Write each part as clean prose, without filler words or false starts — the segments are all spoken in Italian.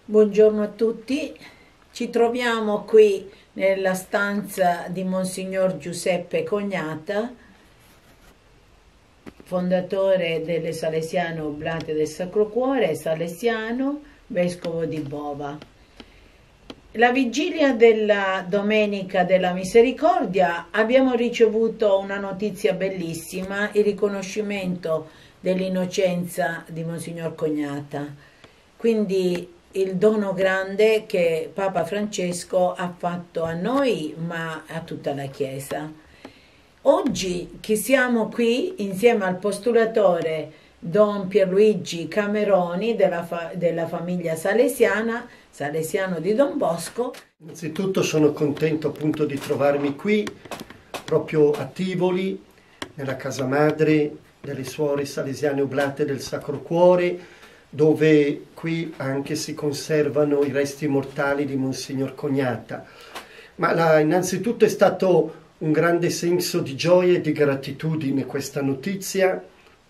Buongiorno a tutti, ci troviamo qui nella stanza di Monsignor Giuseppe Cognata, fondatore delle Salesiane Oblate del Sacro Cuore, salesiano, vescovo di Bova. La vigilia della Domenica della Misericordia abbiamo ricevuto una notizia bellissima, il riconoscimento dell'innocenza di Monsignor Cognata. Quindi il dono grande che Papa Francesco ha fatto a noi, ma a tutta la Chiesa. Oggi che siamo qui insieme al postulatore Don Pierluigi Cameroni della famiglia salesiana, salesiano di Don Bosco. Innanzitutto sono contento appunto di trovarmi qui, proprio a Tivoli, nella casa madre delle suore salesiane oblate del Sacro Cuore, dove qui anche si conservano i resti mortali di Monsignor Cognata. Ma innanzitutto è stato un grande senso di gioia e di gratitudine questa notizia,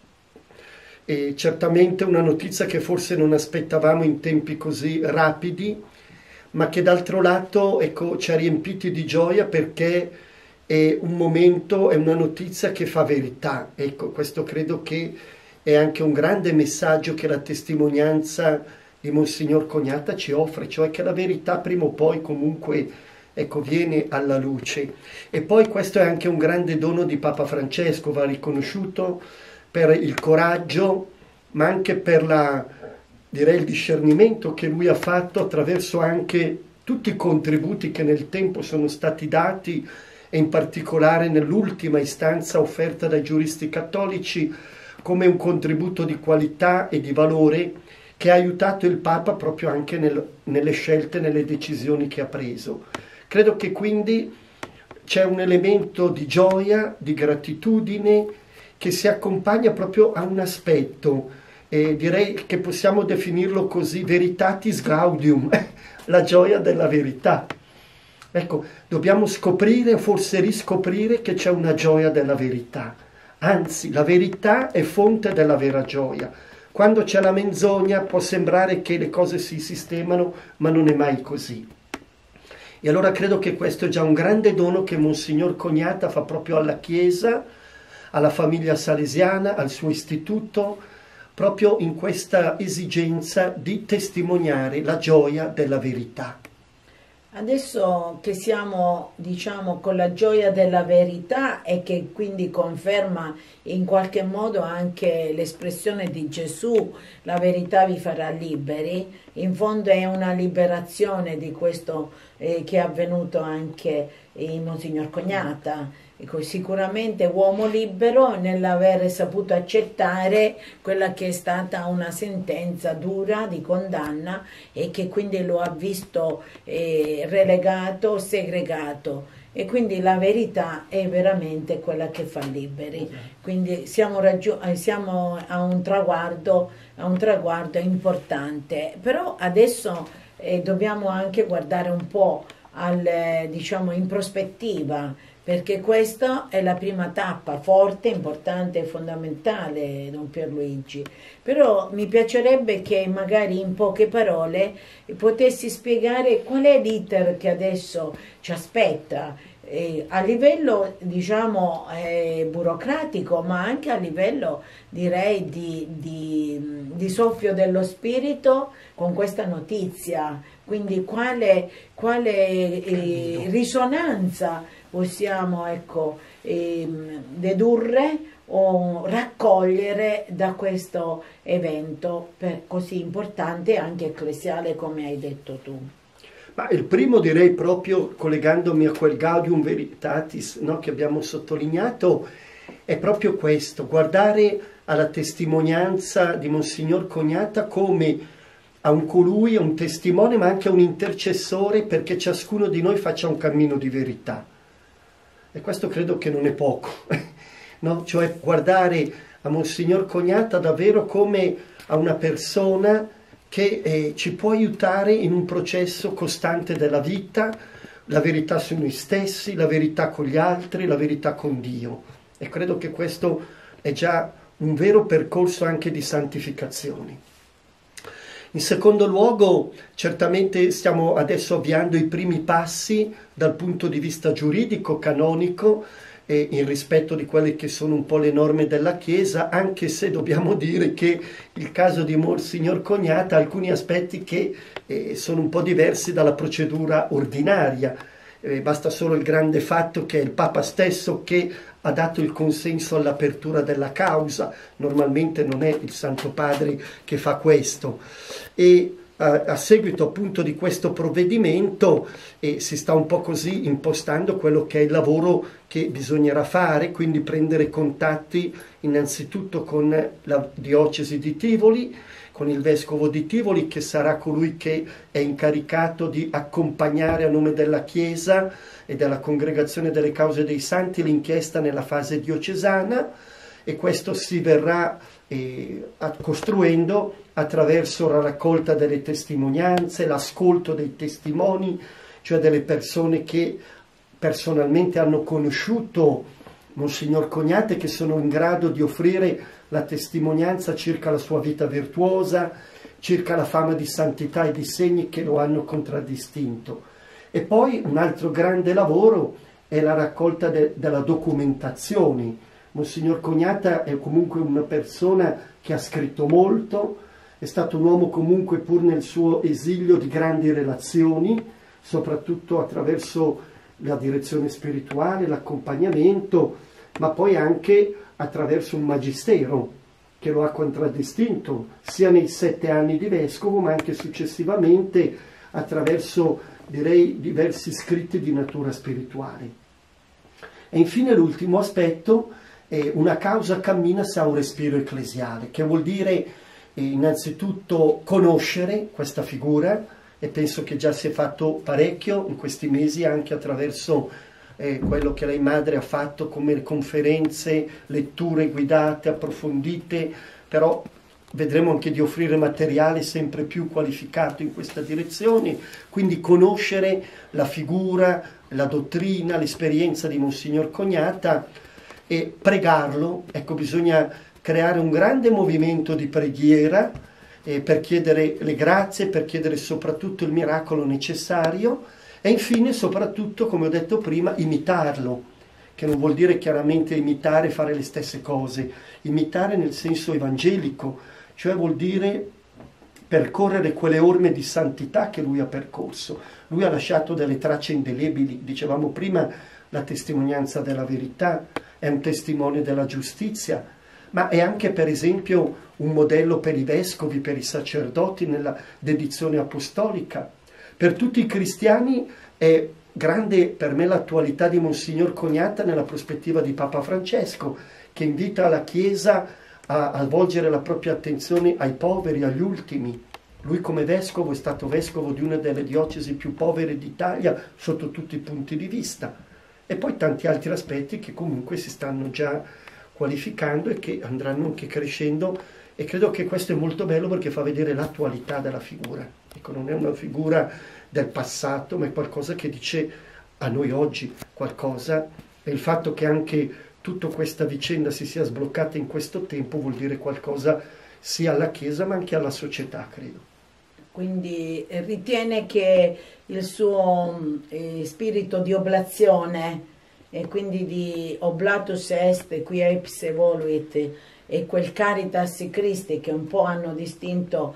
e certamente una notizia che forse non aspettavamo in tempi così rapidi, ma che d'altro lato, ecco, ci ha riempiti di gioia perché è un momento, è una notizia che fa verità. Ecco, questo credo che è anche un grande messaggio che la testimonianza di Monsignor Cognata ci offre, cioè che la verità prima o poi comunque, ecco, viene alla luce. E poi questo è anche un grande dono di Papa Francesco, va riconosciuto per il coraggio, ma anche per il discernimento che lui ha fatto attraverso anche tutti i contributi che nel tempo sono stati dati, e in particolare nell'ultima istanza offerta dai giuristi cattolici, come un contributo di qualità e di valore che ha aiutato il Papa proprio anche nelle scelte, nelle decisioni che ha preso. Credo che quindi c'è un elemento di gioia, di gratitudine, che si accompagna proprio a un aspetto, e direi che possiamo definirlo così, veritatis gaudium, la gioia della verità. Ecco, dobbiamo scoprire, forse riscoprire, che c'è una gioia della verità. Anzi, la verità è fonte della vera gioia. Quando c'è la menzogna può sembrare che le cose si sistemano, ma non è mai così. E allora credo che questo è già un grande dono che Monsignor Cognata fa proprio alla Chiesa, alla famiglia salesiana, al suo istituto, proprio in questa esigenza di testimoniare la gioia della verità. Adesso che siamo, diciamo, con la gioia della verità e che quindi conferma in qualche modo anche l'espressione di Gesù, la verità vi farà liberi, in fondo è una liberazione di questo che è avvenuto anche in Monsignor Cognata. Ecco, sicuramente uomo libero nell'aver saputo accettare quella che è stata una sentenza dura di condanna e che quindi lo ha visto relegato, segregato, e quindi la verità è veramente quella che fa liberi. Quindi siamo a un traguardo importante, però adesso dobbiamo anche guardare un po' diciamo, in prospettiva, perché questa è la prima tappa forte, importante e fondamentale, Don Pierluigi. Però mi piacerebbe che magari in poche parole potessi spiegare qual è l'iter che adesso ci aspetta, a livello, diciamo, burocratico, ma anche a livello, direi, di soffio dello spirito con questa notizia. Quindi quale risonanza possiamo, ecco, dedurre o raccogliere da questo evento così importante e anche ecclesiale, come hai detto tu? Ma il primo, direi, proprio collegandomi a quel Gaudium Veritatis, no, che abbiamo sottolineato, è proprio questo: guardare alla testimonianza di Monsignor Cognata come a un colui, a un testimone, ma anche a un intercessore, perché ciascuno di noi faccia un cammino di verità. E questo credo che non è poco, no? Cioè guardare a Monsignor Cognata davvero come a una persona che ci può aiutare in un processo costante della vita, la verità su noi stessi, la verità con gli altri, la verità con Dio. E credo che questo è già un vero percorso anche di santificazione. In secondo luogo, certamente stiamo adesso avviando i primi passi dal punto di vista giuridico, canonico, e in rispetto di quelle che sono un po' le norme della Chiesa, anche se dobbiamo dire che il caso di Monsignor Cognata ha alcuni aspetti che sono un po' diversi dalla procedura ordinaria. Basta solo il grande fatto che è il Papa stesso che ha dato il consenso all'apertura della causa, normalmente non è il Santo Padre che fa questo. E a seguito appunto di questo provvedimento si sta un po' così impostando quello che è il lavoro che bisognerà fare, quindi prendere contatti innanzitutto con la diocesi di Tivoli, con il vescovo di Tivoli, che sarà colui che è incaricato di accompagnare a nome della Chiesa e della Congregazione delle Cause dei Santi l'inchiesta nella fase diocesana, e questo si verrà costruendo attraverso la raccolta delle testimonianze, l'ascolto dei testimoni, cioè delle persone che personalmente hanno conosciuto Monsignor Cognata e che sono in grado di offrire la testimonianza circa la sua vita virtuosa, circa la fama di santità e di segni che lo hanno contraddistinto. E poi un altro grande lavoro è la raccolta della documentazione. Monsignor Cognata è comunque una persona che ha scritto molto, è stato un uomo comunque pur nel suo esilio di grandi relazioni, soprattutto attraverso la direzione spirituale, l'accompagnamento, ma poi anche attraverso un magistero che lo ha contraddistinto sia nei 7 anni di vescovo, ma anche successivamente attraverso, direi, diversi scritti di natura spirituale. E infine l'ultimo aspetto è una causa cammina sa un respiro ecclesiale, che vuol dire innanzitutto conoscere questa figura, e penso che già si è fatto parecchio in questi mesi anche attraverso quello che lei madre ha fatto come conferenze, letture guidate, approfondite, però vedremo anche di offrire materiale sempre più qualificato in questa direzione, quindi conoscere la figura, la dottrina, l'esperienza di Monsignor Cognata e pregarlo. Ecco, bisogna creare un grande movimento di preghiera per chiedere le grazie, per chiedere soprattutto il miracolo necessario e infine soprattutto, come ho detto prima, imitarlo, che non vuol dire chiaramente imitare e fare le stesse cose, imitare nel senso evangelico, cioè vuol dire percorrere quelle orme di santità che lui ha percorso. Lui ha lasciato delle tracce indelebili, dicevamo prima, la testimonianza della verità, è un testimone della giustizia, ma è anche per esempio un modello per i vescovi, per i sacerdoti nella dedizione apostolica. Per tutti i cristiani è grande per me l'attualità di Monsignor Cognata nella prospettiva di Papa Francesco, che invita la Chiesa a volgere la propria attenzione ai poveri, agli ultimi. Lui come vescovo è stato vescovo di una delle diocesi più povere d'Italia sotto tutti i punti di vista. E poi tanti altri aspetti che comunque si stanno già qualificando e che andranno anche crescendo, e credo che questo è molto bello perché fa vedere l'attualità della figura. Ecco, non è una figura del passato, ma è qualcosa che dice a noi oggi qualcosa, e il fatto che anche tutta questa vicenda si sia sbloccata in questo tempo vuol dire qualcosa sia alla Chiesa ma anche alla società, credo. Quindi ritiene che il suo spirito di oblazione e quindi di oblatus est quia ipse voluit e quel Caritas Christi che un po' hanno distinto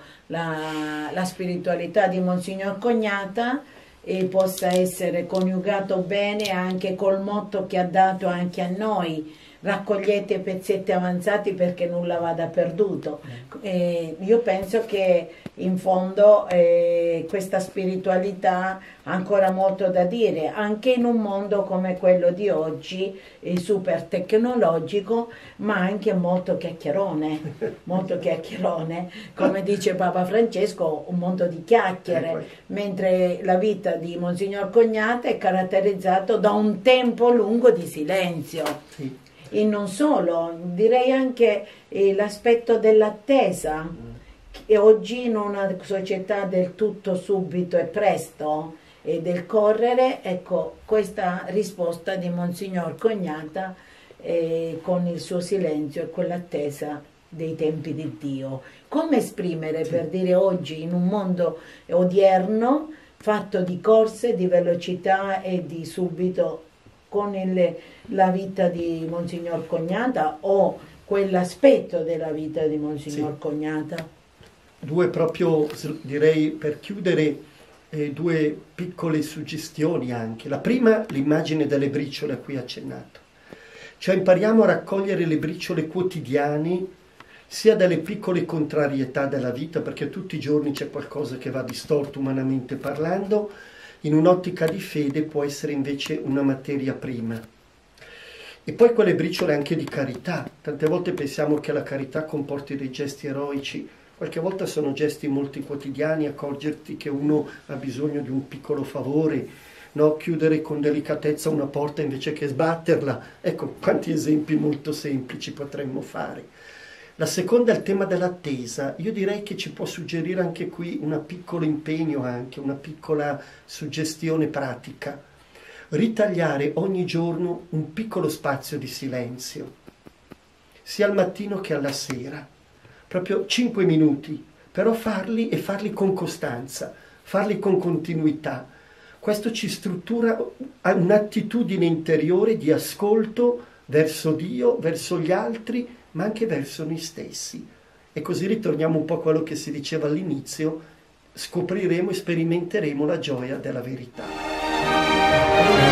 la spiritualità di Monsignor Cognata e possa essere coniugato bene anche col motto che ha dato anche a noi: raccogliete pezzetti avanzati perché nulla vada perduto. Io penso che in fondo questa spiritualità ha ancora molto da dire, anche in un mondo come quello di oggi, super tecnologico, ma anche molto chiacchierone, come dice Papa Francesco, un mondo di chiacchiere, mentre la vita di Monsignor Cognata è caratterizzato da un tempo lungo di silenzio. Sì. E non solo, direi anche l'aspetto dell'attesa, che oggi in una società del tutto subito e presto e del correre, ecco, questa risposta di Monsignor Cognata con il suo silenzio e quell'attesa dei tempi di Dio. Come esprimere, per dire oggi, in un mondo odierno fatto di corse, di velocità e di subito, con la vita di Monsignor Cognata o quell'aspetto della vita di Monsignor Cognata? Due proprio, direi, per chiudere, due piccole suggestioni anche. La prima, l'immagine delle briciole a cui ho accennato. Cioè impariamo a raccogliere le briciole quotidiane, sia dalle piccole contrarietà della vita, perché tutti i giorni c'è qualcosa che va distorto umanamente parlando, in un'ottica di fede può essere invece una materia prima. E poi quelle briciole anche di carità. Tante volte pensiamo che la carità comporti dei gesti eroici, qualche volta sono gesti molto quotidiani, accorgerti che uno ha bisogno di un piccolo favore, no? Chiudere con delicatezza una porta invece che sbatterla. Ecco, quanti esempi molto semplici potremmo fare. La seconda è il tema dell'attesa. Io direi che ci può suggerire anche qui un piccolo impegno, anche una piccola suggestione pratica. Ritagliare ogni giorno un piccolo spazio di silenzio, sia al mattino che alla sera. Proprio 5 minuti, però farli e farli con costanza, farli con continuità. Questo ci struttura un'attitudine interiore di ascolto verso Dio, verso gli altri, ma anche verso noi stessi. E così ritorniamo un po' a quello che si diceva all'inizio, scopriremo e sperimenteremo la gioia della verità.